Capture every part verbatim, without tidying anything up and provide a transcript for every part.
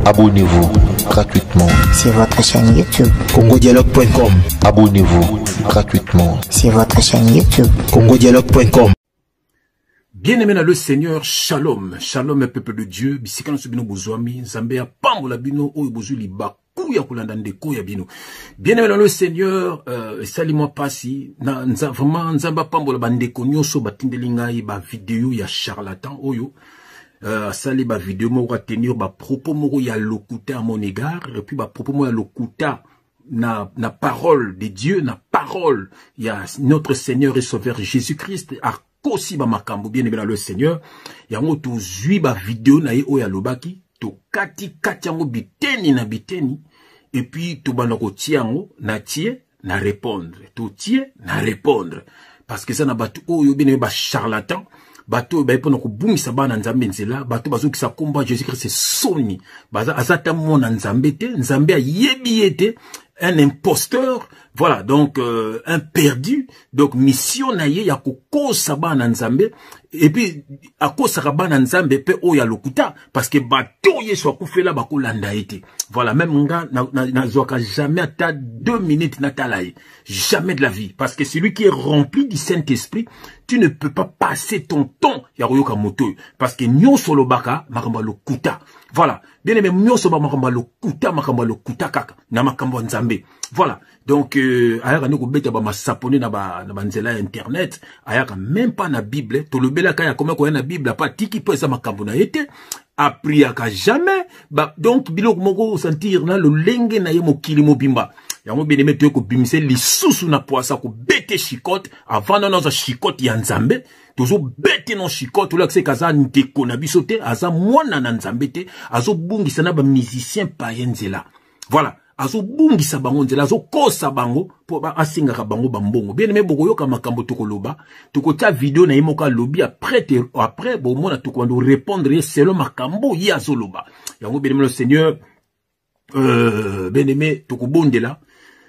Abonnez-vous gratuitement sur votre chaîne YouTube congo dialogue point com. Abonnez-vous gratuitement sur votre chaîne YouTube congo dialogue point com. Bien-aimé dans le Seigneur, shalom, shalom peuple de Dieu, bisikana subino bozwami, Zambé a pambola bino, oyo bozuli baku ya kulanda ndeko ya bino. Bien-aimé dans le Seigneur, euh, sali-moi pasi, na, nza, vraiment, nzamba pambola bandeko nyoso batindeli ngai ba vidéo ya charlatan, oyo, euh, sali ba vidéo mo wa tenir ba propos mo ya lokuta à mon égard, et puis ba propos mo ya lokuta na, na parole de Dieu, na parole, ya notre Seigneur et Sauveur Jésus-Christ, a aussi ba makambo bien aimé dans le Seigneur yango to zui ba vidéo na ye oya lobaki to kati kati yango biteni na biteni et puis to bana ko tiango na tie na répondre to tie na répondre parce que ça na batu oyo bien aimé ba charlatan bato ba epona ko bumisa bana nzambe nzela bato bazoki sa komba Jésus Christ soni baza azata mona nzambe te nzambe a yebi ete un imposteur, voilà, donc euh, un perdu, donc mission na ye ya kokosa bana nzambe, et puis à kosa bana nzambe pe o ya lokuta, parce que bato ye soit koufela bako landa ete. Voilà, même nga na na, na zoka jamais ata deux minutes na talaye, jamais de la vie, parce que celui qui est rempli du Saint-Esprit, tu ne peux pas passer ton temps ya royoka moto, parce que nyon solo baka makamba lokuta. Voilà, bien aimé nyon solo makamba lokuta makamba lokuta kaka na makamba nzambe. Voilà, donc euh, ayaka nous beta ba masapone na ba na banzela internet, ayaka même pas na Bible, to le bela kaya comme ko na Bible pas tiki po esa makambo na été apriaka jamais ba donc biloko moko sentir na le lenge na ye mokili mobimba. Yango beneme to ko bimise lisusu na poasa ko bete chikote avant na za chikote ya nzambe. Tozo bete non chikote to la se kaza ndeko na bisote aza mwana na nzambe te azo bungisa na ba musicien paenzela. Voilà. Azo bungisa bango nzela azo kosa bango po ba asingaka bango bambongo bien aimé boko yoka makambo tokoloba tokotia vidéo na yemoka lobi après te, après bo mona tokondo répondre selon makambo yi azoloba yango bien aimé le Seigneur euh bien aimé tokobondela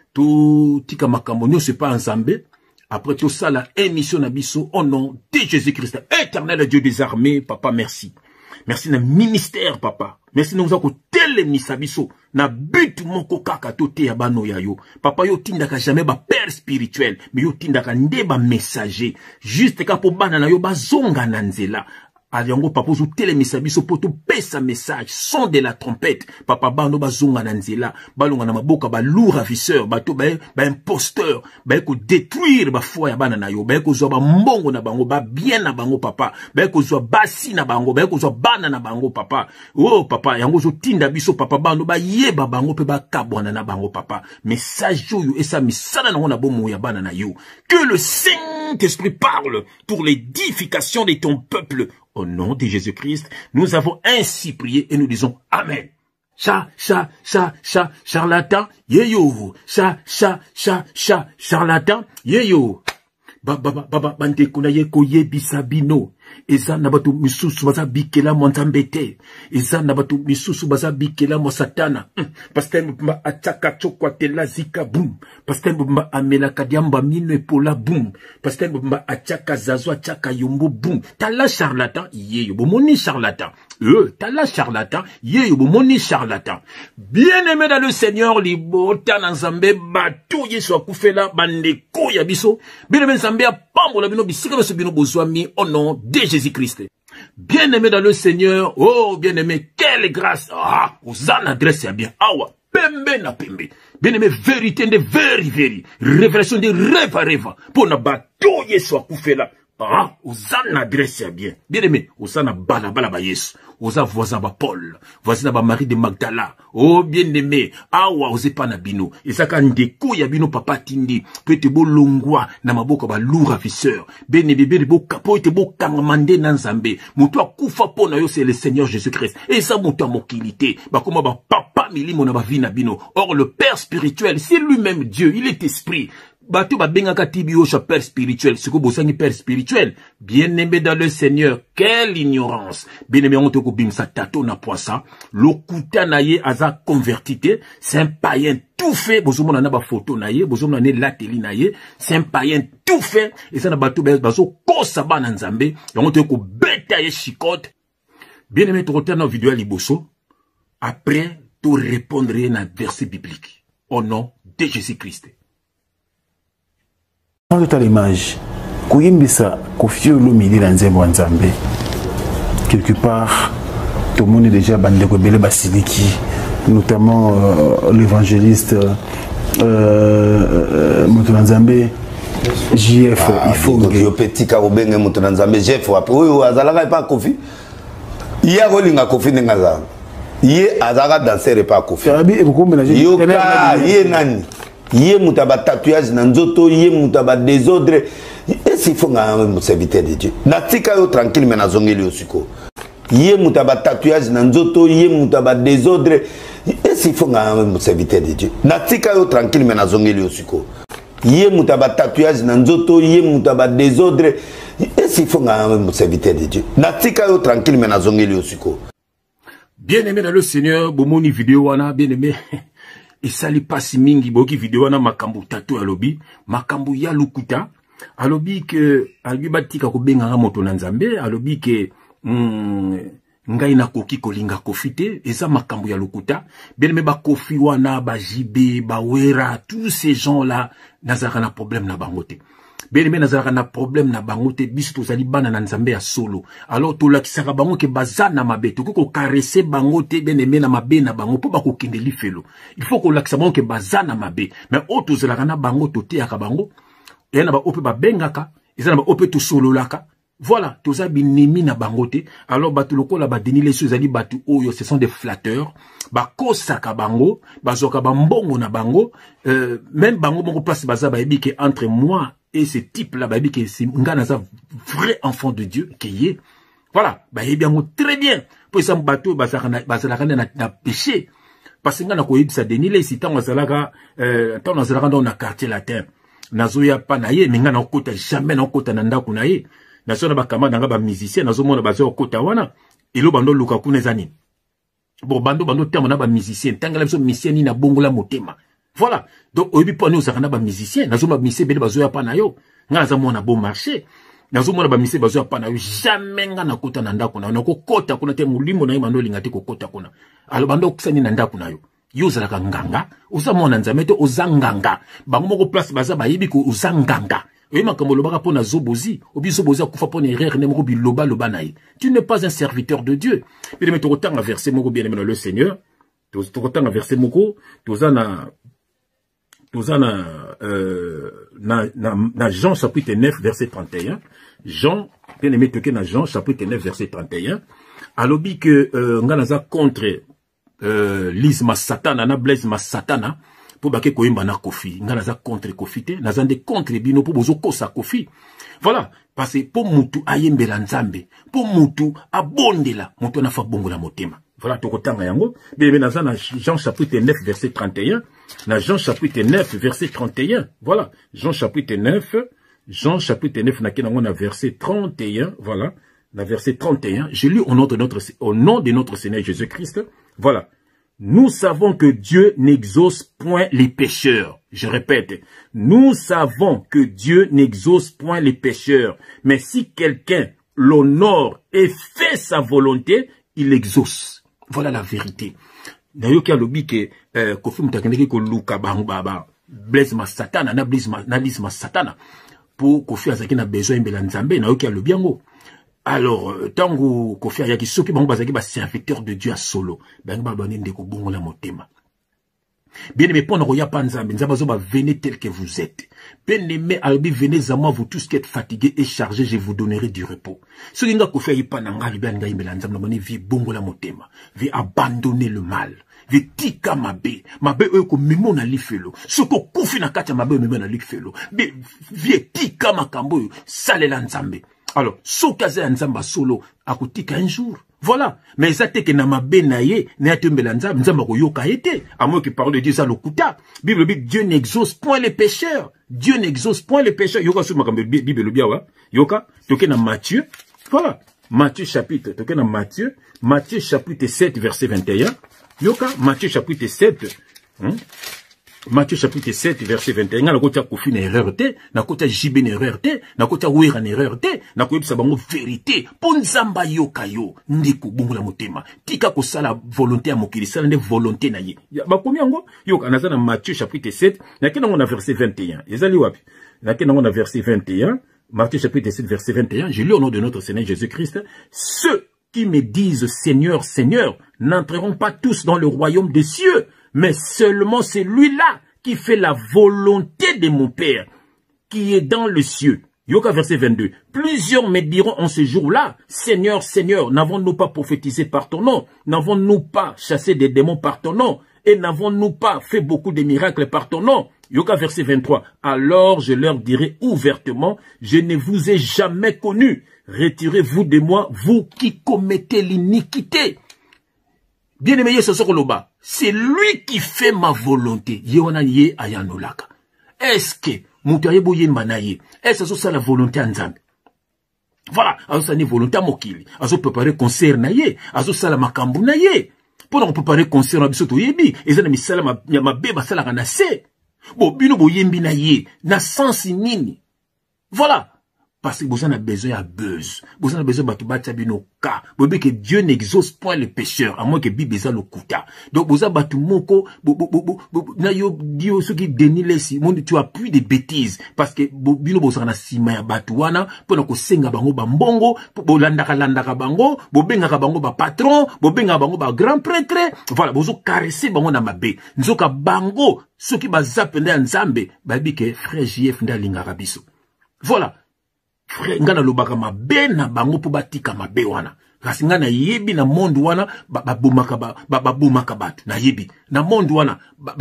to tika makambo nyo c'est pas ensemble après tout ça la émission na biso au nom de Jésus-Christ éternel Dieu des armées papa merci. Merci na ministère papa. Merci na uzako telemisa biso na but moko kaka to te ya bano ya yo. Papa yo tindaka jamais ba père spirituel, mais yo tindaka nde ba messager. Juste ka po bana na yo bazonga na nzela. Aliango papa zo telemisa biso po to pesa message son de la trompette. Papa bano bazonga na nzela, balonga na maboka ba lourd ravisseur, ba to ba ba imposteur, ba ko détruire ba foi ya bana na yo, ba ko zo ba mbongo na bango, ba bien na bango papa, ba ko zo basi na bango, ba ko zo bana na bango papa. Oh papa yango zo tinda biso papa bano ba yeba bango pe ba kabwana na bango papa. Message yo esa misala na ngona bomo ya bana na yo. Que le Saint-Esprit parle pour l'édification de ton peuple. Au nom de Jésus-Christ, nous avons ainsi prié et nous disons Amen. Cha, cha, cha, cha, charlatan, yeyo. Cha, cha, cha, cha, charlatan, yeyo. Baba, baba, bande kuna ye koye bisabino. Eza nabatu misusu baza bikela mwanzambete. Eza nabatu misusu baza bikela mwa satana. Pasteur mbamba ataka chokwa tela zika boom. Pasteur mbamba amela kadiamba mino pola boom. Pasteur mbamba ataka zazo ataka yombo boom. Tala charlatan, yeyo. Bomoni charlatan. Euh, tala charlatan, yeyo. Bomoni charlatan. Bien aimé dans le Seigneur, libota nanzambe batou yesu akufela bandeko ya biso. Bien aimé nzambe a pambo la bino bisika beso bino bozwami au nom de Jésus-Christ. Bien-aimé dans le Seigneur, oh bien-aimé, quelle grâce. Ah, aux en adresse ya bien. Awa, pembe na pembe. Bien-aimé, vérité de veri veri. Révélation de reva reva. Pour na bato yesu akufela. Ah, aux en adresse ya bien. Bien-aimé, aux en bala bala ba yesu. Oza voisin ba Paul, voisin ba Marie de Magdala. Oh bien-aimé, awa oze pa na bino. Ezaka ndeko ya bino papa tindi. Pete bo longwa na maboka ba lourd ravisseur. Bien-aimé, bebe bo kapo ete bo kamamande na nzambe. Mutu akufa po na yo c'est le Seigneur Jésus-Christ. Et ça mutu amokilité. Ba koma ba papa milimo na ba vi na bino. Or le Père spirituel, c'est lui-même Dieu, il est esprit. Bato ba benga katibio cha père spirituel, ce que bosangi père spirituel, bien aimé dans le Seigneur, quelle ignorance. Bien aimé on te ko bimsa tato na poisa, lokuta na ye aza convertité, c'est un païen tout fait, bozomona na ba photo na ye, bozomona ne lateli na ye, c'est un païen tout fait, et ça na bato bazo kosa ba na nzambe, on te ko beta ye chikote. Bien aimé to rotana vidéo liboso. après tu répondrais à un verset biblique au nom de Jésus-Christ. Quand tu as l'image, Koyimbisa Kofi Olomide dans Nzembo Nzambe, quelque part, tout le monde est déjà bandé Kobele Basiliki, notamment euh, l'évangéliste euh, euh, Nzambe, J F, ah, il faut que le petit Karobeng Nzambe, J F, après, oui, Azalaga n'est pas Kofi. Il y a Rolinga Kofi Nengaza. Il y a Azara danser et pas Kofi. Yoka, il y a Nani. Yé mutaba tatouage nanzoto yé mutaba désordre et s'il faut un serviteur de Dieu natika yo tranquille mais nazongeli osiko yé mutaba tatouage nanzoto yé mutaba désordre et s'il faut un serviteur de Dieu natika yo tranquille mais nazongeli osiko yé mutaba tatouage nanzoto yé mutaba désordre et s'il faut un serviteur de Dieu natika yo tranquille mais nazongeli osiko. Bien aimé dans le Seigneur bomoni vidéo wana bien aimé. Et ça li passe mingi boki vidéo na makambu tatou alobi makambu ya lukuta alobi que albi batika ko benga moto na Nzambe alobi que mm, ngai na koki kolinga kofite eza makambu ya lukuta bien me ba kofi wana ba jibe ba wera tous ces gens là nazaka na problème na bangote bien me nazaka na problème na bangote biso tozali bana na Nzambe ya solo alors to lakisaka bango ke bazana mabe to ko caresser bangote bien me na mabe na bango po ba ko kende lifelo il faut ko lakisa bango ke bazana mabe mais auto zelaka na bango to te aka bango et na ba ope ba bengaka ezana ba ope to solo laka voilà toza binimi na bangote alors batu lokola ba denile so ezali batu oyo ce sont des flatteurs ba kosaka bango bazoka ba mbongo na bango euh, même bango bango place baza ba ebi ke entre moi et ce type là ba ebi ke c'est ngana za vrai enfant de Dieu qui est voilà ba ebi yango très bien pour ça bato bazaka na bazala na na péché parce que ngana ko yebisa denile si tant bazalaka euh tant bazalaka dans na quartier latin nazoya pa na ye minga na kota jamais na kota na ndako na ye nazo na bakama nanga ba musicien nazo mona bazo kota wana elo bando luka kuna zani bon bando bando terme na ba musicien tangala biso musicien ni na bongola motema voilà donc obi po ni osakana ba musicien nazo ba musicien bele bazo ya pa na yo nga za mona bon marché nazo mona ba musicien bazo ya pa na yo jamais nga na kota na ndako na ko kota kuna te mulimo na imando lingati ko kota kuna alo bando kusani na ndako na yo yozala ka nganga osamona Nzambe te ozanganga bango moko place baza bayibi ko ozanganga et makambo lobaka pona zobozi obi zobozi akufa pona erreur ne moko biloba loba nayi tu n'es pas un serviteur de Dieu bien mais tokotanga verset moko bien aimé dans le Seigneur tokotanga verset moko tozana tozana euh na na, na Jean chapitre neuf verset trente et un Jean bien aimé toke na Jean chapitre neuf verset trente et un alobi que euh, nganaza contre Euh, lisma satana na blaise ma satana pour bake koyemba na kofi ngana za contre kofi te na zande contre bino pour bozo kosa kofi voilà parce que pour mutu ayembela Nzambe pour mutu abondela mutu na fa bongo la motema voilà tokotanga yango bien na na Jean chapitre neuf verset trente et un na Jean chapitre neuf verset trente et un voilà Jean chapitre neuf Jean chapitre neuf na kenango na verset trente et un voilà la verset trente et un je lis au nom de notre au nom de notre Seigneur Jésus-Christ. Voilà. Nous savons que Dieu n'exauce point les pécheurs. Je répète. Nous savons que Dieu n'exauce point les pécheurs. Mais si quelqu'un l'honore et fait sa volonté, il exauce. Voilà la vérité. D'ailleurs, qui a le que Kofi Mutakendeki ko luka baba blaise ma satana na blaise ma na lise ma satana pour Kofi azaki na besoin de Nzambe na yo qui a le biango. Alors, tant que Kofi Ayaki soki bango bazaki ba serviteur de Dieu à solo, bango ba bani ndeko bongo la motema. Bien aimé, pour ne pas Nzambe, Nzambe zo ba venez tel que vous êtes. Bien aimé, albi venez à moi vous tous qui êtes fatigués et chargés, je vous donnerai du repos. Ce qui nga Kofi Ayaki pa nanga liba nga imela Nzambe na bani vi bongo la motema, vi abandonner le mal. Vi tika mabe, mabe oyo ko mimo na lifelo. Soko kufi na kati mabe mimo na lifelo. Vi tika makambo yo salela Nzambe. Alors, sokaze Nzamba solo akutika un jour. Voilà. Mais ça te que na mabe na ye, na yatumbela Nzamba, Nzamba ko yoka ete. À moins que parole de Dieu ça lokuta. Bible dit Dieu n'exauce point les pécheurs. Dieu n'exauce point les pécheurs. Yoka sur makambe Bible le biawa. Yoka, toke na Matthieu. Voilà. Matthieu chapitre, toke na Matthieu. Matthieu chapitre sept verset vingt et un. Yoka, Matthieu chapitre sept. Hein? Matthieu chapitre sept, verset vingt et un, na kota kofi na erreur te, na kota jibe na erreur te, na kota wera na erreur te, na koyebisa bango vérité, pon nzamba yoka yo, ndeko bongola motema, tika kosala volonté ya mokili, sala nde volonté na ye. Bakomi yango, yoka, naza na Matthieu chapitre sept, na kena na verset vingt et un, ezali wapi, na kena na verset vingt et un, Matthieu chapitre sept, verset vingt et un, je lis au nom de notre Seigneur Jésus-Christ, ceux qui me disent Seigneur, Seigneur, n'entreront pas tous dans le royaume des cieux, mais seulement celui-là qui fait la volonté de mon Père, qui est dans le cieux. Yoka verset vingt-deux. Plusieurs me diront en ce jour-là, Seigneur, Seigneur, n'avons-nous pas prophétisé par ton nom? N'avons-nous pas chassé des démons par ton nom? Et n'avons-nous pas fait beaucoup de miracles par ton nom? Yoka verset vingt-trois. Alors je leur dirai ouvertement, je ne vous ai jamais connu. Retirez-vous de moi, vous qui commettez l'iniquité. Bien-aimé, c'est lui qui fait ma volonté. Yeonaye ayanolaka. Est-ce que Moutaye boye manaye? Est-ce que c'est la volonté en voilà, azo la volonté à mokili. Azo préparer concert naye. Azo sala makambu naye. Pendant qu'on préparer concert na bisoto yebi. Ezana misala ma ma beba sala kanase. Bon, bino boyembi naye. Na sensi nini. Voilà. Parce que vous en avez besoin de buzz. Vous en avez besoin de battre bino ka. Vous savez que Dieu n'exauce point les pécheurs, à moins que Bible le kuta. Donc vous avez battu moko, na yo dio ce qui dénie les si, tu appuies des bêtises. Parce que bino vous en a sima ya batuana, pour que senga bango bambongo, pour landaka landaka bango, pour benga bango ba patron, pour benga bango ba grand prêtre. Voilà, vous avez caressé bango na mabe. Nzoka bango, ceux qui ba zapende nzambe, babi que frère J F nda linga rabiso. Voilà. Frère, ngana lobaka mabe na bango po batika mabe wana. Kasi ngana yebi na monde wana babumaka ba babumaka batu na yebi. Na monde wana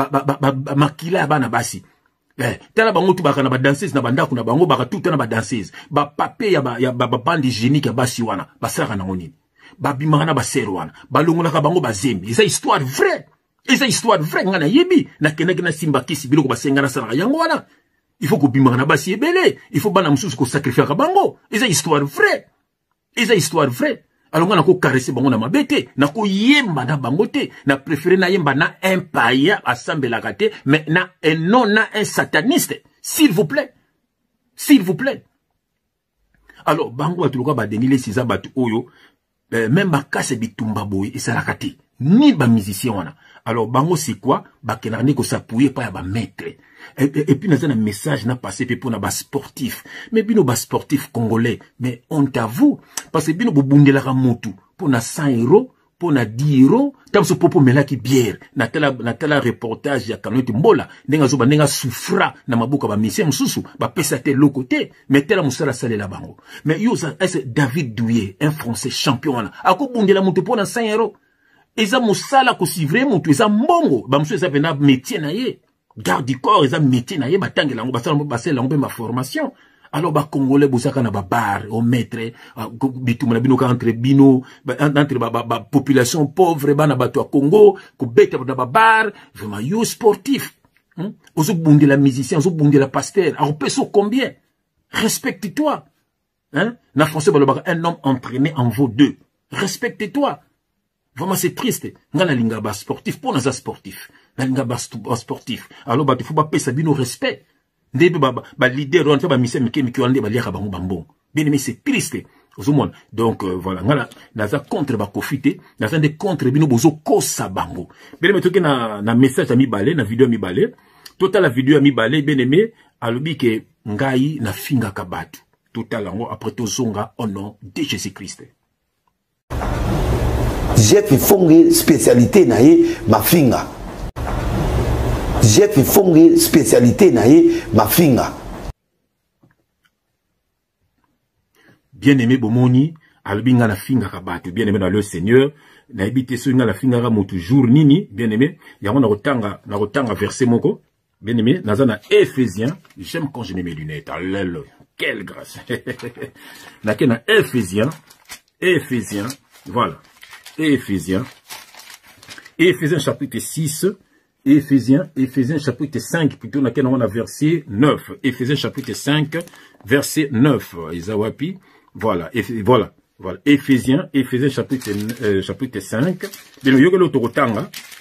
makila ya bana basi. Eh, tala bango tu baka na ba danseuse na bandako na bango baka tout na ba danseuse. Ba papier ya ba ya ba bande hygiénique ya basi wana. Basaka na ngoni. Ba bimaka na ba sero wana. Ba longolaka bango ba zembi. Eza histoire vraie. Eza histoire vraie ngana yebi. Na kenaki na simba kisi biloko basenga na sala yango wana. Il faut que bimaka na basi ebele. Il faut bana mususu ko sacrifier ka bango. Eza histoire vraie. Eza histoire vraie. Alors on a ko caresser bango na mabete, na ko yemba na bango te, na préféré na yemba na un païen assemblé la gâté, mais na un non na un sataniste. S'il vous plaît. S'il vous plaît. Alors bango atuluka ba denile siza batu oyo, euh, même ba kase bitumba boy et ça la gâté. Ni ba musicien wana. Alors bango c'est quoi? Ba kenane ko s'appuyer pa ya ba maître. Et, et, et puis, nous avons un message n'a passé pour nos sportifs. Mais bino bas sportifs congolais. Mais on t'avoue. Parce que bino bobunde la ramotu. Pour na cent euros, pour na dix euros. Tam so popo mela ki bière. Na tela, na tela reportage ya kanoti mbola. Nenga zo ba nenga souffra. Na mabuka ba misé msusu. Ba pesa te lo côté. Mais tela musala sale la bango. Mais yo, c'est David Douillet. Un français champion là. Ako bunde la moto pour na cent euros. Eza musala ko sivre moto. Eza mbongo. Ba msu eza vena métier na ye. Garde du corps, ils ont métier, na yeba tangi lango, basa lango, basa lango, ma formation. Alors, ba Congolais, bosaka na ba bar, au maître, bitou, na bino, entre bino, entre ba, ba, ba, population pauvre, ba, na bato a Congo, ko bete, na ba bar, vraiment, yo sportif. Hein? Ozo bondi la musicien, ozo bondi la pasteur, alors, peso combien? Respecte-toi. Hein? Na français, ba, un homme entraîné en vaut deux. Respecte-toi. Vraiment, c'est triste. Nga na linga ba sportif, pour naza sportif. Na linga ba sportif. Alors, bah, il faut pas payer bino respect. Ndebe ba, ba leader, on fait ba mise mike mike wande ba liaka bango bambon. Bien aimé, c'est triste. Ozumon. Donc, euh, voilà. Nga naza contre ba kofite. Naza de contre bino bozo kosa bango. Bien aimé, toke na, na message à mi balé, na vidéo à mi balé. Total la vidéo à mi balé, bien aimé, alobi ke ngai na finga kabatu. Total lango, après tozonga au nom de Jésus-Christ. Jeff Fonge spécialité naie ma finga. Jeff Fonge spécialité naie ma finga. Bien-aimé Bomoni, albinga na finga kabatu, bien-aimé dans le Seigneur, na habité sur la finga ra toujours nini, bien-aimé, yango na rotanga, na rotanga verset moko, bien-aimé, nazana Éphésiens, j'aime quand je mets mes lunettes, alléluia, quelle grâce. Na kena Éphésiens, Éphésiens, voilà. Et Éphésiens, Éphésiens chapitre six, Éphésiens, Éphésiens chapitre cinq, plutôt on a verset neuf, Éphésiens chapitre cinq, verset neuf, Isawapi, voilà, et, voilà, voilà, Éphésiens, Éphésiens chapitre, euh, chapitre cinq, de le yoga l'autorotanga,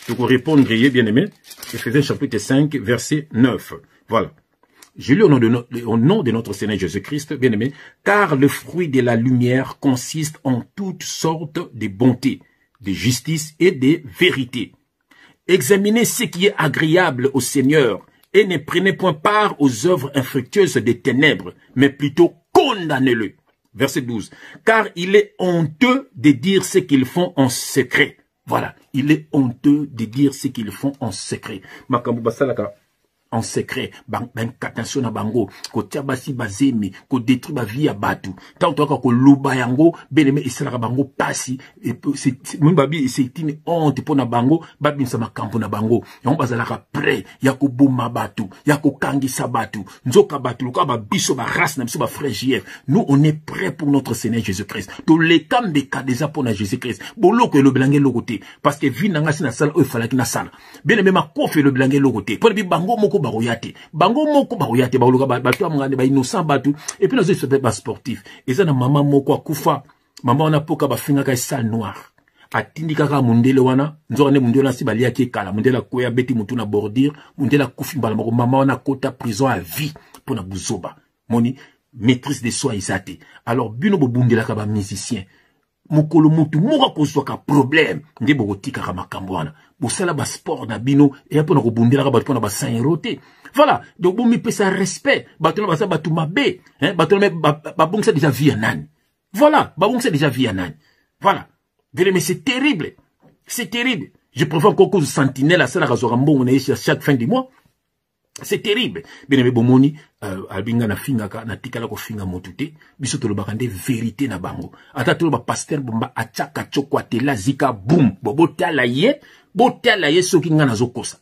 Donc, répondre, bien aimé, Éphésiens chapitre cinq, verset neuf. Voilà. Je lis au nom de notre, au nom de notre Seigneur Jésus-Christ, bien aimé, car le fruit de la lumière consiste en toutes sortes de bonté, de justice et de vérité. Examinez ce qui est agréable au Seigneur et ne prenez point part aux œuvres infructueuses des ténèbres, mais plutôt condamnez-le. Verset douze. Car il est honteux de dire ce qu'ils font en secret. Voilà. Il est honteux de dire ce qu'ils font en secret. Makambu basalaka. En secret, ben katasyo na bango, ko tiabasi bazemi, ko détruit ba vie ya batu. Tant toka ko luba yango, beneme isalaka bango pasi, et c'est mun babi c'est une honte pour na bango, babi sama kampo na bango. Yango bazalaka prêt, ya ko buma batu, ya ko kangisa batu, nzoka batu, ko ba biso ba race na biso ba frère J F. Nous on est prêt pour notre Seigneur Jésus-Christ. Tous les camps de kadeza pour na Jésus-Christ. Bolo ko le blangue lo côté parce que vi nanga sina sala o falaki na sala. Beneme ma kofe le blangue lo côté. Pour bi bango moko baroyate bango moko baroyate baluka batu amngane ba innocent batu et puis nous c'est pas sportif et ça na maman moko akufa maman na poka ba finga ka salle noire atindika ka mundele wana nzone mundele si balia ki kala mundele ko ya beti mutu na bordure mundele kufi mbala moko maman na kota prison à vie pour na buzoba moni maîtrise de soi isate alors bino bo bundela ka ba musicien mukolo mutu moka kozwa ka problème nde bokotika ka makambo wana bosala ba sport na bino et après na ko bundela ka batu na ba cent roté. Voilà, donc bon mi pesa respect, bato na batu mabe, hein, bato na ba bon ça déjà vie nani. Voilà, ba bon ça déjà vie nani. Voilà. Mais c'est terrible. C'est terrible. Je préfère encore cause sentinelle à ça la raison bon on est chaque fin du mois. C'est terrible. Bien aimé bomoni euh albinga na finga ka na tikala ko finga motute, biso to lo bakande vérité na bango. Ata to ba pasteur bomba achaka chokwa te la zika boom, bobo tala ye. Botala ye soki nga nazo kosa.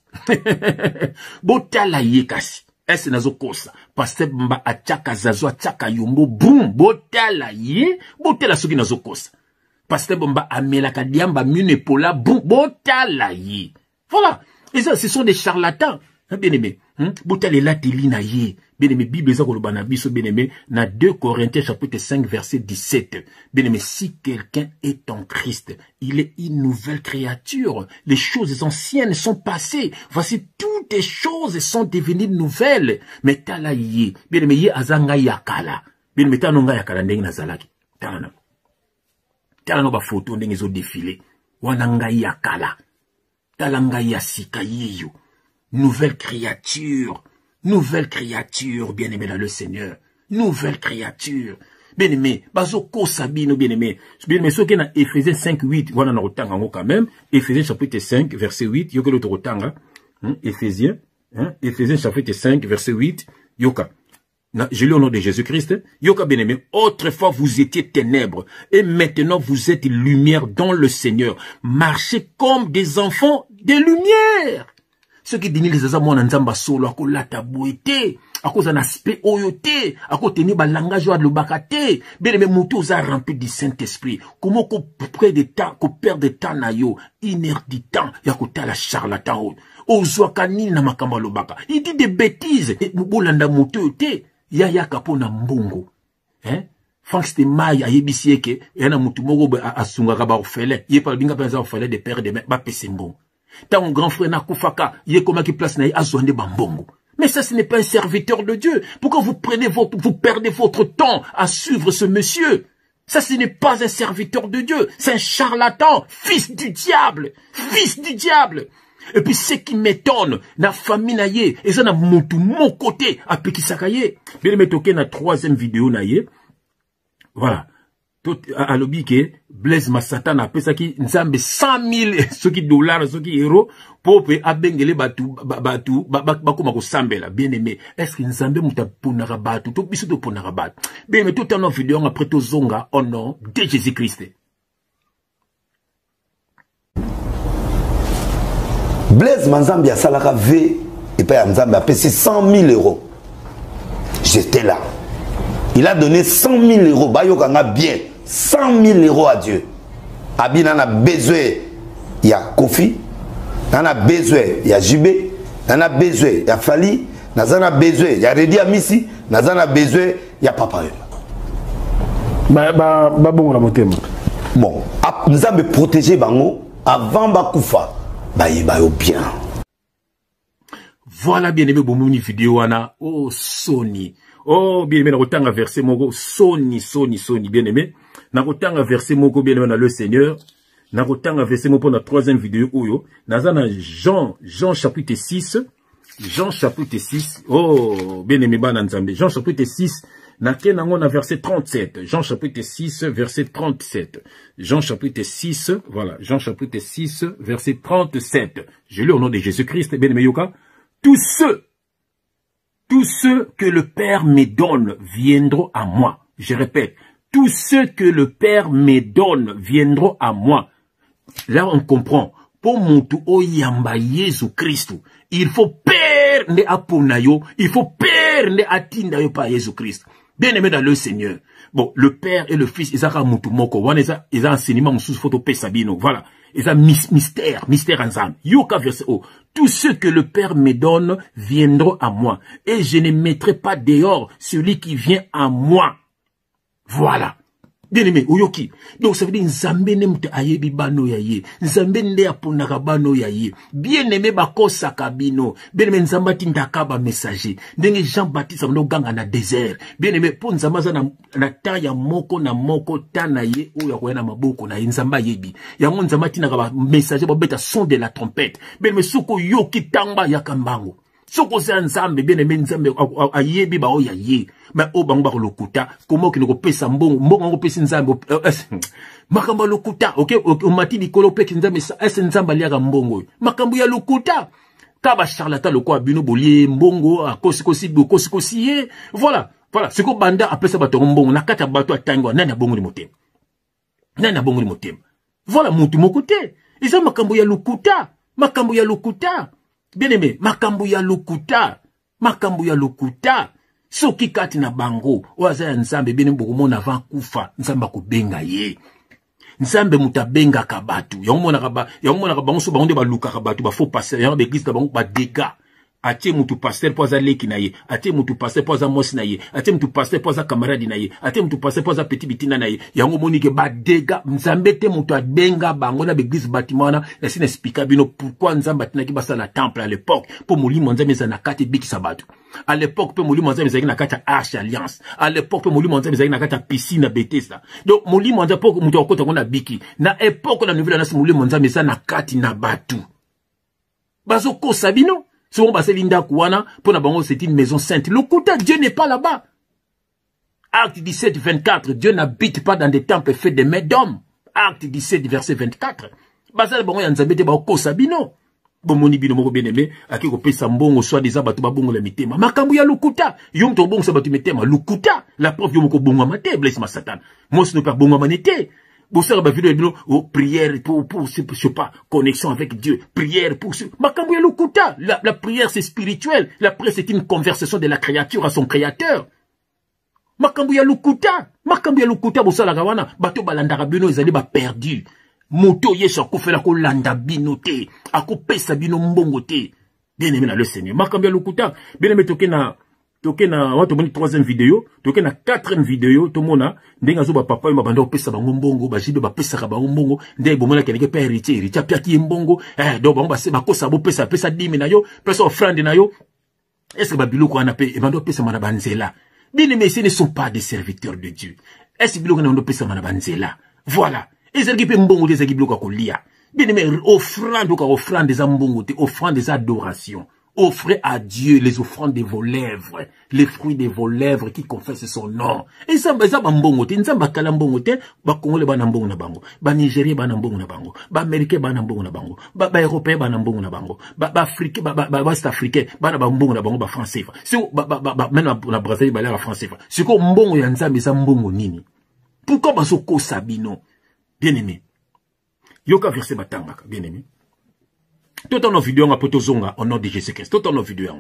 Botala ye kasi. Ese nazo kosa. Pasteur mba achaka zazo achaka yombo. Boum. Botala ye. Botala soki nazo kosa. Pasteur mba amela kadiamba mune pola. Boum. Botala ye. Voilà. Et ça, ce sont des charlatans. Bien aimé. Botala la telina ye. Bien aimé. Bible eza kolobana biso bien aimé. Na deux Corinthiens chapitre cinq verset dix-sept. Bien aimé. Si quelqu'un est en Christ, il est une nouvelle créature. Les choses anciennes sont passées. Voici toutes les choses sont devenues nouvelles. Mais tala ye. Bien aimé. Ye azanga yakala. Bien aimé. Tala nonga yakala ndengi nazalaki. Tala na. Tala no ba photo ndengi zo défilé. Wananga yakala. Tala nga yasika yeyo. Nouvelle créature. Nouvelle créature, bien-aimé dans le Seigneur. Nouvelle créature. Bien-aimé, bazo ko sabino, bien-aimé. Bien-aimé, ce qui est dans Éphésiens cinq, huit, voilà, on a retanga quand même. Éphésiens chapitre cinq, verset huit, yoka l'autre retanga. Éphésiens, hein, Éphésiens chapitre cinq, verset huit, yoka. Je lis au nom de Jésus-Christ. Yoka bien-aimé, autrefois vous étiez ténèbres, et maintenant vous êtes lumière dans le Seigneur. Marchez comme des enfants de lumière. Ceux qui disent les azamons en nzamba solo, à cause la tabouete, à cause d'un aspect oyoté, à cause de ba langage ou de l'obakate, bien aimé moutou a rempli du Saint-Esprit. Comment qu'on prend de temps, qu'on perd de temps na yo, une heure du temps, y'a qu'on t'a la charlatan. Ozoakani na makamba lobaka. Il dit des bêtises. Et boulanda moutou te, ya ya kapo na mbongo. Hein? Franck de maille à yebisieke, et na moutou mogo a sunga kaba ofele, yé pas binga penza ofele de père de mère, ba pesembon. T'as un grand frère na koufaka, yé comment qui place na yé azouande bambongo. Mais ça, ce n'est pas un serviteur de Dieu. Pourquoi vous prenez votre, vous perdez votre temps à suivre ce monsieur? Ça, ce n'est pas un serviteur de Dieu. C'est un charlatan, fils du diable, fils du diable. Et puis, ce qui m'étonne, la famille na yé, et ça na mon côté, à Pekisakaye. Bien, mais toqué na troisième vidéo na yé. Voilà. Tout à l'objet que Blaise Massata n'a pas ça qui nzambe cent mille ce qui dollars ce qui euros pour payer à bengele batu batu bakoma ko sambela bien aimé est-ce que nzambe muta ponara batu to biso to ponara batu bien mais tout en vidéo après to zonga au nom de Jésus-Christ. Blaise Manzambi a salaka V et pas Nzambe a payé cent mille euros. J'étais là. Il a donné cent mille euros. Bayokanga bien. cent mille euros à Dieu. Abi nana besoin. Il y a Kofi. Nana besoin. Il y a Jibé. Nana besoin. Il y a Fali. Nana besoin. Il y a Redi Amissi. Nana besoin. Il y a Papa. Ba ba ba bon la motema. Bon, nous avons protégé Bango avant Bakoufa. bayeba yo bien. Voilà, bien aimé, bon, moni vidéo, ana, oh, Sony. Oh, bien aimé, na kotanga verset moko, Sony, Sony, Sony, bien aimé. Na kotanga verset moko, bien aimé, na le Seigneur. Na kotanga verset moko, pour la troisième vidéo, oyo. Nazana Jean, Jean chapitre six. Jean chapitre six. Oh, bien aimé, ban Nzambe. Jean chapitre six. Na kenango na verset trente-sept. Jean chapitre six, verset trente-sept. Jean chapitre six, voilà. Jean chapitre six, verset trente-sept. Je lis au nom de Jésus-Christ, bien aimé, yoka. Tous ceux, tous ceux que le Père me donne viendront à moi. Je répète, tous ceux que le Père me donne viendront à moi. Là, on comprend. Pour montu oyamba Jésus Christ, il faut père ne apunayo, il faut père ne atindayo par Jésus Christ. Bien aimé dans le Seigneur. Bon, le Père et le Fils, ils ont montu moko. Wana ils ont enseignement sous photo pesabino. Voilà. Ils ont mystère, mystère ensemble. Yoka verset haut. Tous ceux que le Père me donne viendront à moi. Et je ne mettrai pas dehors celui qui vient à moi. Voilà. Bien aimé, oyoki. Donc ça veut dire Nzambe ne mute ayebi bano yaye. Nzambe nde apunaka bano yaye. Bien aimé bakosa kabino. Bien aimé Nzamba tindaka ba messager. Ndenge Jean-Baptiste amno ganga na désert. Bien aimé pour Nzamba za na, na ta ya moko na moko ta na ye oya koyena maboko na Nzamba yebi. Ya mon Nzamba tindaka ba messager ba beta son de la trompette. Bien aimé suko yoki tamba ya kambango. Soko za Nzambe bien aimé Nzambe ayebi ba oya ye. Mais au bang bar lokuta, comment qu'il ne pèse un bon, bon on pèse Nzambe, makamba lokuta, ok, on m'a dit Nicolo Pek Nzambe, est Nzamba liaga mbongo, makambu ya lokuta, kaba charlatan le quoi, bino bolier, mbongo, a kosikosi, kosikosi, voilà, voilà, ce que banda appelle ça bateau mbongo, nakata bateau à tango, nana bongo ni motem, nana bongo ni motem, voilà mon tout mon côté, ils ont makambu ya lokuta, makambu ya lokuta, bien aimé, makambu ya lokuta, makambu ya lokuta. Soki kati na bango, waza ya Nzambe bene mbokumona avant kufa, Nzamba kubenga ye. Nzambe mutabenga kabatu. Yongmona kaba, yongmona kaba nso bango de ba luka kabatu, ba faux passer, yongmona beglise bango ba dégâts. Atie mutu pasteur poza leki na ye, atie mutu pasteur poza mos na ye, atie mutu pasteur poza camarade na ye, atie mutu pasteur poza petit bitina na ye. Yango monike ba dégâts. Nzambe te mutu abenga bango na beglise batimana, la sine explica bino pourquoi Nzamba tina ki basa la temple à l'époque, pour molimo Nzambe za nakati biki sabatu. À l'époque, pour molimo Nzambe za na kata Arche Alliance. À l'époque, pour molimo Nzambe za na kata piscine Bethesda. Donc molimo Nzambe pour mutu akota ngona biki. Na époque la nouvelle annonce molimo Nzambe za nakati na batu. Bazo ko sabino. Souvent, bah, c'est Linda Kouana, pour Nabango, c'est une maison sainte. Le Kouta, Dieu n'est pas là-bas. Acte dix-sept, vingt-quatre, Dieu n'habite pas dans des temples faits de mains d'hommes. Acte dix-sept, verset vingt-quatre. Basal Bango, Yanzabete, Bako Sabino. Bon, moni bino moko bien aimé, à qui kopé sambongo, soit des abatu babongo la mitema. Makambu ya Lukuta. Yom to bongo sabatu mitema. Lukuta. La preuve yom ko bongo amate, blesse ma satan. Moi, ce n'est pas bongo amanete. Pour ça, vidéo, oh, prière pour, pour, je sais pas, connexion avec Dieu, prière pour ce, makambu ya lukuta. La, la prière, c'est spirituel. La prière, c'est une conversation de la créature à son créateur. Makambu ya lukuta. Makambu ya lukuta, pour ça, la gawana, bato balandara bino, ils allaient ba perdu. Moto yesha kofela ko landa bino te. Ako pesa bino mbongo te. Bien aimé dans le Seigneur. Makambu ya lukuta. Bien aimé toke na, toke na, wa to boni troisième vidéo, toke na quatrième vidéo, to mona, ndenga zo ba papa yo mabanda opesa bango mbongo, ba jibe ba pesa ka bango mbongo, ndenge bomona keneke pa héritier, héritier pia ki mbongo, eh, do bango ba se ba kosa bo pesa, pesa dimi na yo, pesa offrande na yo, est-ce que ba biloko ana pe, e bando pesa mana banzela. Bien mais ce ne sont pas des serviteurs de Dieu. Est-ce que biloko na ndo pesa mana banzela? Voilà. Ezaki pe mbongo te ezaki biloko ko lia. Bien mais offrande ou ka offrande des mbongo te, offrande des adorations. Offrez à Dieu les offrandes de vos lèvres, les fruits de vos lèvres qui confessent son nom. Et ça, ça, mbongo te, ça, bakala mbongo te, ba Congolais ba mbongo na bango, ba Nigérien ba mbongo na bango, ba Américain ba mbongo na bango, ba ba Européen ba mbongo na bango, ba ba Africain, ba ba West Africain, ba ba mbongo na bango ba français. C'est ba ba ba même na Brazzaville ba la français. C'est quoi mbongo ya Nzambe za mbongo nini? Pourquoi ba soko sabino? Bien aimé. Yoka verset batanga, bien aimé. Tout en vidéo a poto zonga au nom de Jésus-Christ. Tout en vidéo.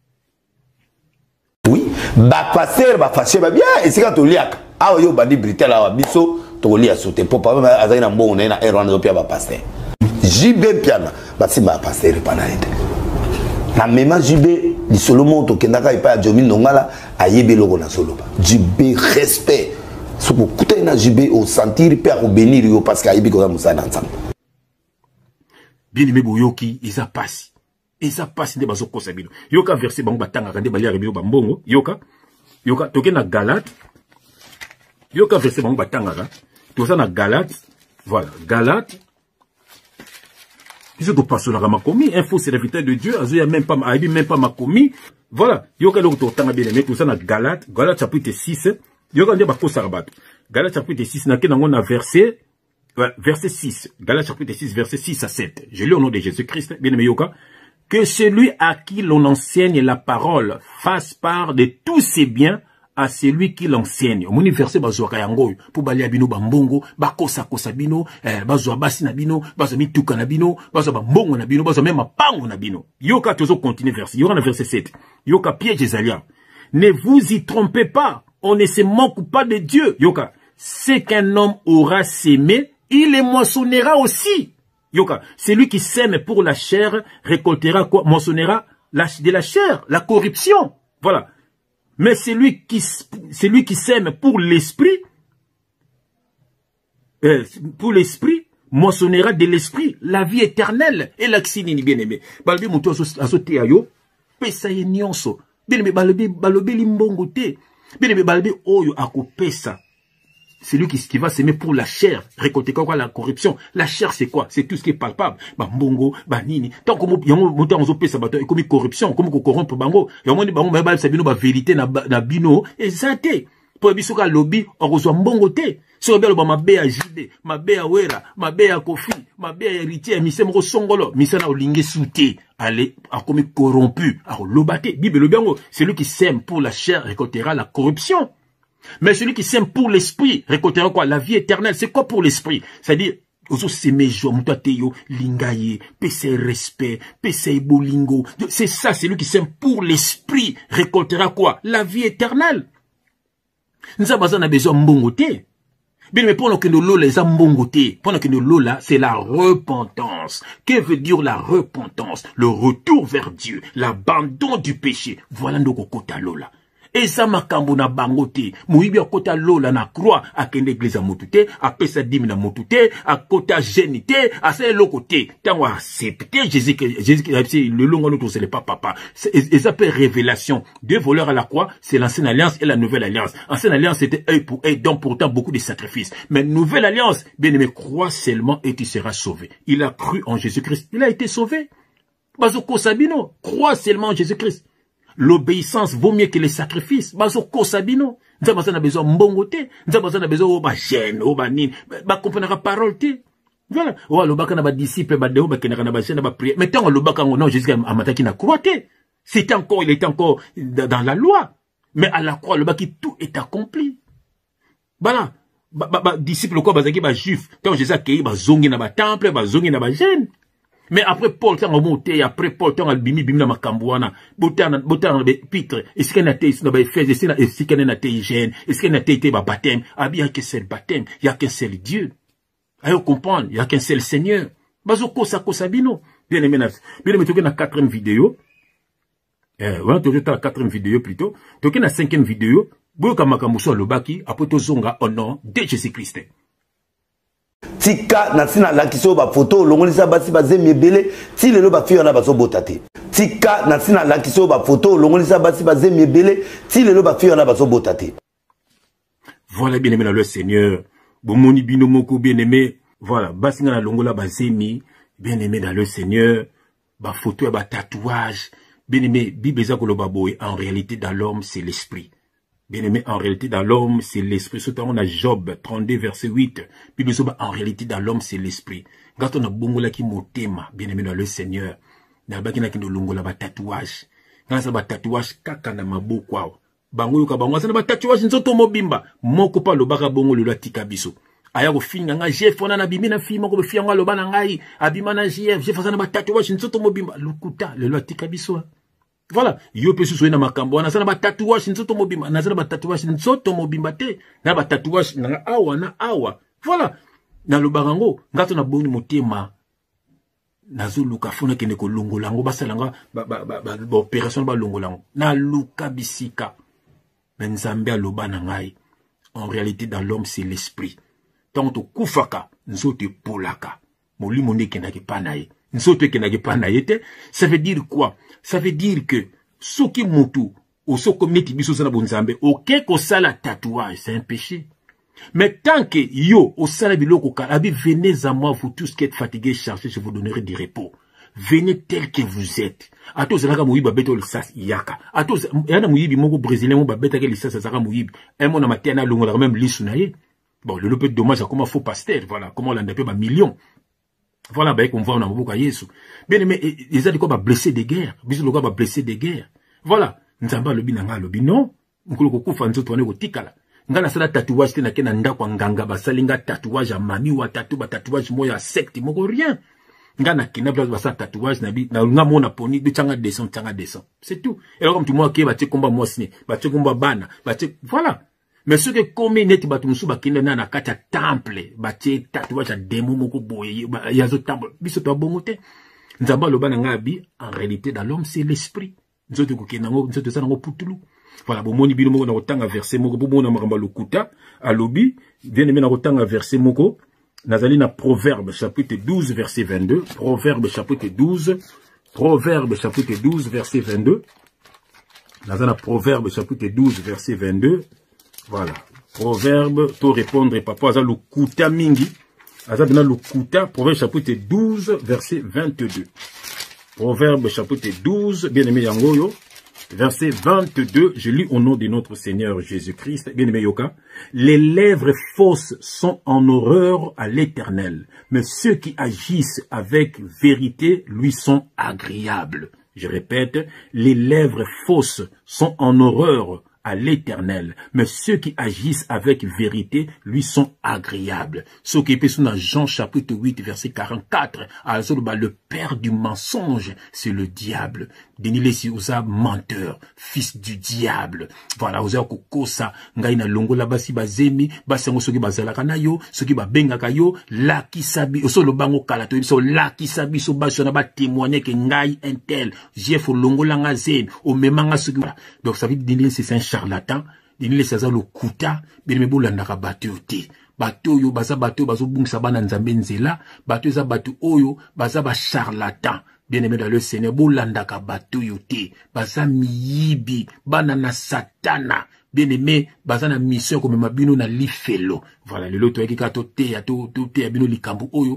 Oui, ba passer ba fâcher ba bien et c'est quand on liak. Ah yo bandi britel la biso to lia sauter pour pas azai na mbongo na erwana zo pia ba passer. J B piana ba si ba passer pa na ete. Na mema J B di Solomon to kendaka ipa Jomi Nongala ayebi loko na soloba. J B respect. So ko kuta na J B au sentir père au bénir yo parce que ayebi ko na musana ensemble. bien aimé boyoki eza pasi eza pasi nde bazo kosa bino yoka verset bango batanga kande bali ya bino bambongo yoka yoka toke na Galate yoka verset bango batanga ka toza na Galate voilà Galate ils ont passé la makomi un faux serviteur de Dieu azo ya même pas a même pas makomi voilà yoka lo to tanga bien aimé toza na Galate Galate chapitre six yoka nde bakosa rabat Galate chapitre six na kena ngona verset verset six Galate chapitre six verset six à sept je lis au nom de Jésus-Christ bien aimé yoka que celui à qui l'on enseigne la parole fasse part de tous ses biens à celui qui l'enseigne. Au moni verset bazwaka yango pour balia bino bambongo bakosa kosa bino eh, bazwa basi na bino bazwa mituka na bino bazwa bambongo na bino bazwa même mapango na bino. Yoka tozo continuer verset yoka na verset sept yoka piège Esalia ne vous y trompez pas, on ne se moque pas de Dieu. Yoka ce qu'un homme aura sémé il les moissonnera aussi. Yoka, celui qui sème pour la chair récoltera quoi? Moissonnera la, de la chair, la corruption. Voilà. Mais celui qui, celui qui sème pour l'esprit, euh, pour l'esprit, moissonnera de l'esprit la vie éternelle. Et l'axini bien aimé. Balbi muto asote ayo, pesa ye nyonso. Bien aimé, balbi balbi limbongo te. Bien aimé, balbi oyo ako pesa. C'est lui qui, qui va s'aimer pour la chair. Récolter quoi la corruption. La chair, c'est quoi? C'est tout ce qui est palpable. Bah, mbongo, bah, nini. Tant qu'on y a un temps, on peut s'abattre, comme corruption, comme qu'on corrompt bango. Il y a un moment, bah, bah, ça bino, bah, vérité, na, na bino. Et ça, t'es. Pour les bisouka lobby, on reçoit mbongo te. Sur le bel, bah, ma béa jide, ma béa wera, ma béa kofi, ma béa héritier, mise mro songolo, mise na olingue souté. Allez, à comme corrompu, à lobate. Bible le bango. Celui qui sème pour la chair récoltera la corruption. Mais celui qui sème pour l'esprit récoltera quoi? La vie éternelle. C'est quoi pour l'esprit? C'est-à-dire, lingaye, pese respect, pese bolingo. C'est ça, c'est lui qui sème pour l'esprit récoltera quoi? La vie éternelle. Nous avons besoin de mbongoté. Bien, mais pendant que nous l'eau les ambongoté, pendant que nous l'eau là, c'est la repentance. Que veut dire la repentance? Le retour vers Dieu, l'abandon du péché. Voilà nos kokota lola. Et ça makambo na bangote. Muibi a kota lola na croix à kende église à motute, à pesa dim na motute, à kota génité, à ce lokote. Tant à accepter Jésus, Jésus, le long l'autre c'est le pas papa. Et ça peut révélation. Deux voleurs à la croix, c'est l'ancienne alliance et la nouvelle alliance. Ancienne alliance c'était œil pour œil, donc pourtant beaucoup de sacrifices. Mais nouvelle alliance, bien aimé, crois seulement et tu seras sauvé. Il a cru en Jésus-Christ. Il a été sauvé. Bazoko Sabino, crois seulement en Jésus-Christ. L'obéissance vaut mieux que les sacrifices. Bazo kosabino. Nous avons besoin de mbongote. Nous avons besoin de gêne, de nini. Ba comprendre la parole te. Voilà. Oh, le baka na ba disciple, ba deo, ba kenaka na ba gêne, ba prière. Mais tant le baka non, Jésus a mataki na croix te. C'est encore, il est encore dans la loi. Mais à la croix, le baki, tout est accompli. Voilà. Ba, ba, ba, disciple quoi, bazaki, ba juif. Tant Jésus a accueilli, ba zongi na ba temple, ba zongi na ba gêne. Mais après Paul, quand on monte, après Paul, quand on a bimi, bimi na makambouana, botan, botan, pitre, est-ce qu'il y a été, est-ce qu'il y a été hygiène, est-ce qu'il y a été baptême, ah bien, il n'y a qu'un seul baptême, il n'y a qu'un seul Dieu. Allez, comprendre, il n'y a qu'un seul Seigneur. Bazo kosa kosa bino. Bien aimé, bien aimé, tu la quatrième vidéo. Euh, voilà, tu la quatrième vidéo plutôt. Tu la cinquième vidéo. Boyoka makambuso lobaki, après to zonga au nom de Jésus-Christ. Tika nasina lakiso ba photo longolisa basi bazemi ebele ti lelo ba fiyo na bazo botate. Tika nasina lakiso ba photo longolisa basi bazemi ebele ti lelo ba fiyo na bazo botate. Voilà bien aimé dans le Seigneur. Bomoni bino moko bien aimé. Voilà, basi na longola bazemi bien aimé dans le Seigneur. Ba photo ba tatouage. Bien aimé, Bible za koloba boy en réalité dans l'homme c'est l'esprit. Bien aimé, en réalité, dans l'homme, c'est l'esprit. Surtout, on a Job trente-deux, verset huit. Puis, nous sommes en réalité, dans l'homme, c'est l'esprit. Quand on a bongola qui motema, bien aimé dans le Seigneur, n'a pas qu'il y a qui nous longola ba tatouage. Quand ça ba tatouage, kaka na mabo quoi. Bango yoka bango, ça na ba tatouage, nzoto mobimba. Moko pa lo baka bongo le tika biso. Aya ko finga nga Jeff, on a bimi na fi, moko be fi nga lo bana ngai, abima na Jeff, Jeff ça na ba tatouage, nzoto mobimba. Lukuta, le lo tika biso. Voilà, yo pe suso na makambo na sana ba tatouage nzoto mobimba na sana ba tatouage nzoto mobimba te na ba tatouage na awa na awa. Voilà, na lo barango ngato na boni motema na zo luka fona kene ko longolango basalanga ba ba ba, ba, ba opération ba longolango na luka bisika benzambe aloba na ngai. En réalité dans l'homme c'est l'esprit. Tant to kufaka nzoto polaka molimo ndeke na ke panaye nzoto ekenaki pa na ye te. Ça veut dire quoi? Ça veut dire que soki mutu osoko neti biso za na bonzambe oke kosala tatouage, c'est un péché. Mais tant que yo osala biloko kalabi, venez à moi vous tous qui êtes fatigués, chargés, je vous donnerai du repos. Venez tel que vous êtes. Ato zalaka muyiba beto lisas yaka. Ato yana muyibi moko brésilien mo babeta ke lisas zaka muyibi. Un mon amatia na longo la même lisu na ye. Bon, le peu de dommage à comment faux pasteur, voilà, comment on l'a ndapé ba millions. Voilà, bah, qu'on voit on a beaucoup à Yesu. Bien aimé, ils ont dit quoi, bah, blessé de guerre. Bisous le gars, bah, blessé de guerre. Voilà. Nzamba lobi nanga lobi, non. Nkolo koko fanzo tourne au tikala. Ngana sala tatouage, tena kena ndakwa nganga, ba salinga tatouage à mami ou à tatou, ba tatouage moya secte, moko rien. Ngana kena bla ba sa tatouage, nabi, na nga mona poni, de changa descend, changa descend. C'est tout. Et alors, comme tu moi, qui ba tche combat moi signé, ba tche combat bana, ba tche, voilà. Mais ce que comme net batumsu bakinde na na kata temple batie tatouage à démon moko boye yazo temple biso to bongote nzamba lo bana ngabi en réalité dans l'homme c'est l'esprit nzoto ko kenango nzoto za ngo putulu voilà bo moni bino moko na kotanga verset moko bo mona makamba lokuta alobi bien aimé na kotanga verset moko nazali na Proverbe chapitre douze verset vingt-deux Proverbe chapitre douze Proverbe chapitre douze verset vingt-deux nazali na Proverbe chapitre douze verset vingt-deux. Voilà. Proverbe, pour répondre, papa, aza le kuta mingi. Aza bina le kuta, Proverbe chapitre douze, verset vingt-deux. Proverbe chapitre douze, bien aimé Yangoyo, verset vingt-deux, je lis au nom de notre Seigneur Jésus-Christ, bien aimé Yoka. Les lèvres fausses sont en horreur à l'Éternel, mais ceux qui agissent avec vérité lui sont agréables. Je répète, les lèvres fausses sont en horreur à l'Éternel, mais ceux qui agissent avec vérité lui sont agréables. Ceux qui sont dans Jean chapitre huit verset quarante-quatre, le père du mensonge, c'est le diable. Denile si osa menteur, fils du diable. Voilà, osa kokosa ngai na longo la basi bazemi, basango soki bazalaka na yo, soki babengaka yo, la ki sabi, oso lo bango kala to so la ki sabi so baso na ba témoigner que ngai intel, j'ai fo longo la nga zen, o memanga soki. Donc ça veut dire c'est un charlatan, dinile saza lo kuta, bene bolanda ka bateau te. Bateau yo baza bateau bazo bungisa bana nzambe nzela, bateau za bateau oyo baza ba charlatan. Bien-aimé dans le Seigneur, bolandaka bateau yo te, baza miyibi, bana na satana. Bien-aimé, baza na mission comme mabino na lifelo. Voilà, le loto eki kato te ya to te ya bino likambu oyo.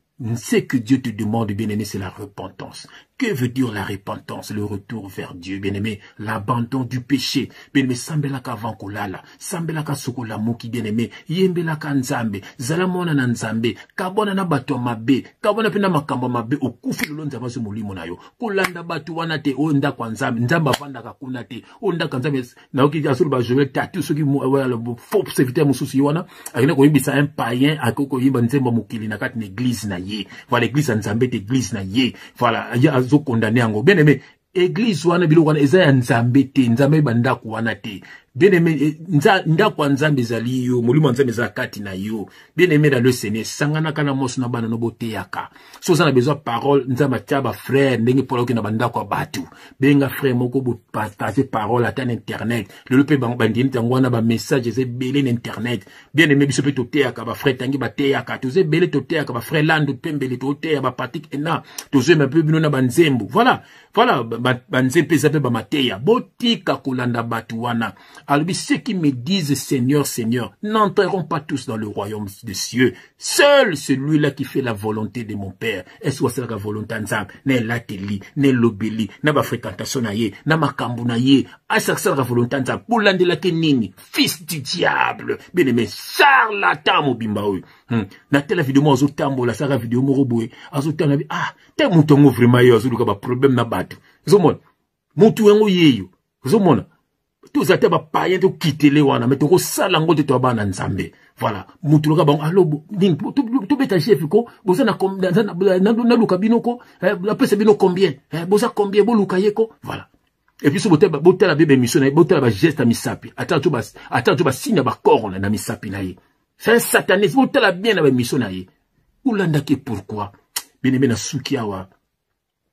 Ce que Dieu te demande, bien-aimé, c'est la repentance. Que veut dire la repentance? Le retour vers Dieu, bien-aimé. L'abandon du péché. Bien-aimé, sambelaka vankolala. Sambelaka sokola moki, bien-aimé. Yembelaka nzambe. Zalamona na nzambe. Kabona na bato mabe. Kabona pena makamba mabe. Okufi lolo nzamba zo molimo na yo. Kolanda batu wana te. Onda kwa nzambe. Nzamba vandaka kuna te. Onda kwa nzambe. Na oki asuru ba jowe tatu. Soki faux serviteur mususu wana. Akina ko yibisa un païen. Akoko yiba nzemba mukili na kati na église na ye. Voilà, l'église en nzambe te église na ye. Voilà, ya azo condamné ango. Bien aimé, église wana bilo wana eza ya nzambe te, nzambe bandako wana te. Bien aimé, ndako nzambe zali yo, molimo nzambe za kati na yo. Bien aimé dans le Seigneur, sangana kana mosu na bana no bote yaka. So ça a besoin parole, nzamba tiaba frère, ndenge polo ki na bandako batu. Benga frère moko bo partager parole à tan internet. Le lope bango bandini tangwana ba message ze belé internet. Bien aimé biso pe tote yaka ba frère tangi ba te yaka. Toze belé tote yaka ba frère lando pembele tote ya ba pratique ena. Toze me pe bino na banzembu. Voilà. Voilà, banzempe zape ba mateya. Botika kolanda batu wana. Alors, ceux qui me disent Seigneur, Seigneur, n'entreront pas tous dans le royaume des cieux. Seul celui-là qui fait la volonté de mon Père. Est-ce que c'est la volonté nzambe? Ne lateli, ne lobeli, na ba fréquentation na ye, na makambu na ye. Est-ce que c'est la volonté nzambe? Pour l'andela ke nini? Fils du diable. Bien aimé, charlatan mobimba oyo. Hmm. Na telle vidéo mo azo tambola, sa la vidéo mo roboé, azo tambola, ah, te moutongo vraiment yo azo luka ba problème na batu. Zo mon. Moutou yango yeyo. Zo mon. Tous à ba païen to quitter les wana mais to salango de to ba na nzambe. Voilà, mutu loka ba allo ding to beta chef ko boza na na na luka binoko la pesa bino combien eh boza combien bo luka yeko voilà. Et puis ce botel botel la bébé mission botel ba geste à misapi. Attends tu bas attends tu bas signe ba corps na misapi na ye. C'est satané botel la bien na mission na ye. Ulanda ke pourquoi? Bien aimé na sukiawa.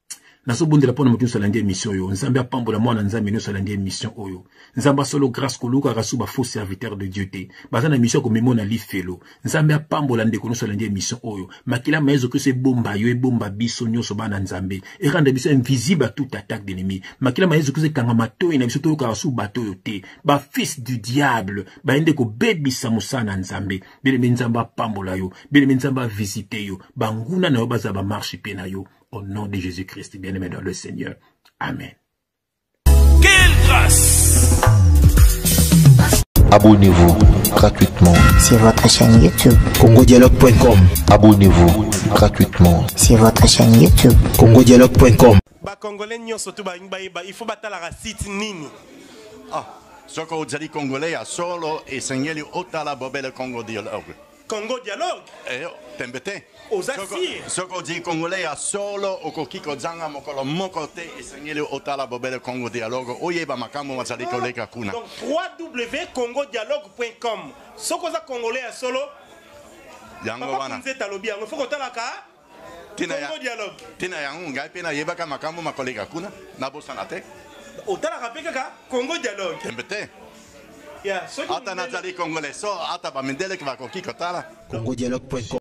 naso bondela pona mutu solandi émission yo nzambe apambola mwana nzambe no solandi émission oyo nzamba solo grâce koluka rasu ba faux serviteur de Dieu te bazana émission ko memona lifelo nzambe apambola ndeko no solandi émission oyo makila maezo que c'est bomba yo e bomba biso nyoso bana nzambe e rendre biso invisible à toute attaque d'ennemi makila maezo que c'est kanga mato ina biso to ka rasu bato yo te ba fils du diable ba ende ko bebisa musana nzambe bele nzambe apambola yo bele nzambe visiter yo banguna na yo baza ba marche pe na yo. Au nom de Jésus-Christ, bien-aimé dans le Seigneur. Amen. Quelle grâce! Abonnez-vous gratuitement sur votre chaîne YouTube. congo dialogue point com. Abonnez-vous gratuitement sur votre chaîne YouTube. congo dialogue point com. Ba Congolais nyonso tu ba il faut batala la site nini. Ah, soko ozali Congolais ya solo e sengeli otala bobele Congo dialogue. Congo dialogue. Eh, tembete. Osasir. Soko ozali Congolais ya solo okokiko zanga mokolo moko te e sengeli otala bobele Congo dialogue. Oyeba makambo mazali koleka kuna. Donc w w w point congo dialogue point com. Soko za Congolais ya solo. Yango wana. Nzeta lobi yango faut kotala ka. Tina ya Congo dialogue. Tina yango ngai pe na yebaka makambo makoleka kuna na bosana te. Otala kapeka ka Congo dialogue. Tembete. Ya, soki ata nazali Congolais so ata bamendele ki bakokiko tala. congo dialogue point com.